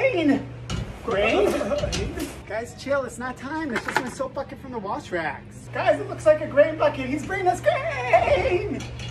grain. Grain? Guys, chill, it's not time. It's just my soap bucket from the wash racks. Guys, it looks like a grain bucket. He's bringing us grain.